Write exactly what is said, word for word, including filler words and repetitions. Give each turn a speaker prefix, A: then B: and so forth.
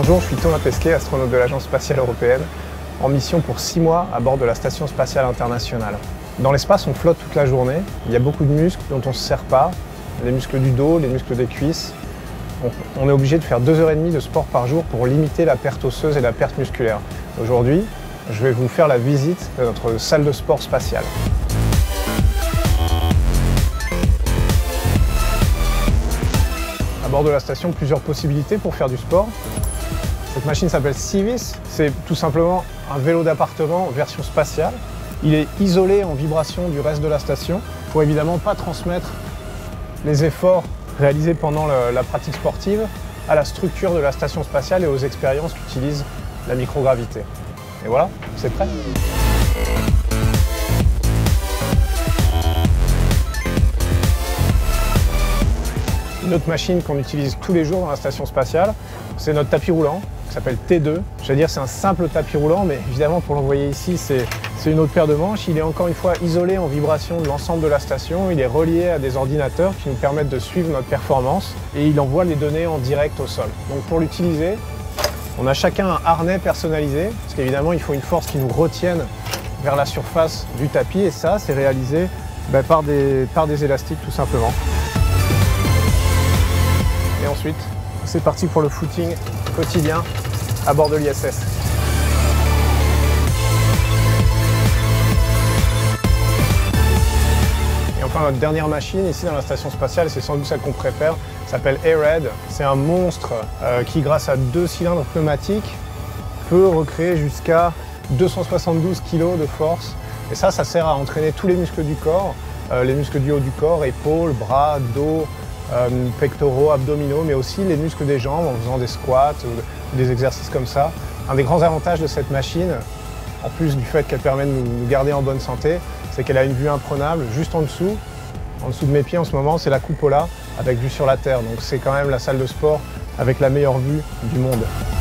A: Bonjour, je suis Thomas Pesquet, astronaute de l'Agence spatiale européenne, en mission pour six mois à bord de la Station spatiale internationale. Dans l'espace, on flotte toute la journée, il y a beaucoup de muscles dont on ne se sert pas, les muscles du dos, les muscles des cuisses. On, on est obligé de faire deux heures trente de sport par jour pour limiter la perte osseuse et la perte musculaire. Aujourd'hui, je vais vous faire la visite de notre salle de sport spatiale. À bord de la station, plusieurs possibilités pour faire du sport. Cette machine s'appelle CEVIS, c'est tout simplement un vélo d'appartement version spatiale. Il est isolé en vibration du reste de la station pour évidemment pas transmettre les efforts réalisés pendant le, la pratique sportive à la structure de la station spatiale et aux expériences qu'utilise la microgravité. Et voilà, c'est prêt. Une autre machine qu'on utilise tous les jours dans la station spatiale, c'est notre tapis roulant, qui s'appelle T deux. Je veux dire, c'est un simple tapis roulant, mais évidemment, pour l'envoyer ici, c'est une autre paire de manches. Il est encore une fois isolé en vibration de l'ensemble de la station. Il est relié à des ordinateurs qui nous permettent de suivre notre performance et il envoie les données en direct au sol. Donc pour l'utiliser, on a chacun un harnais personnalisé, parce qu'évidemment, il faut une force qui nous retienne vers la surface du tapis, et ça, c'est réalisé ben, par, des, par des élastiques, tout simplement. Et ensuite, c'est parti pour le footing quotidien à bord de l'I S S. Et enfin, notre dernière machine ici dans la station spatiale, c'est sans doute celle qu'on préfère, s'appelle E S A and France. C'est un monstre euh, qui, grâce à deux cylindres pneumatiques, peut recréer jusqu'à deux cent soixante-douze kilos de force. Et ça, ça sert à entraîner tous les muscles du corps, euh, les muscles du haut du corps, épaules, bras, dos, Euh, pectoraux, abdominaux, mais aussi les muscles des jambes en faisant des squats ou des exercices comme ça. Un des grands avantages de cette machine, en plus du fait qu'elle permet de nous garder en bonne santé, c'est qu'elle a une vue imprenable juste en dessous. En dessous de mes pieds en ce moment, c'est la cupola avec vue sur la Terre. Donc c'est quand même la salle de sport avec la meilleure vue du monde.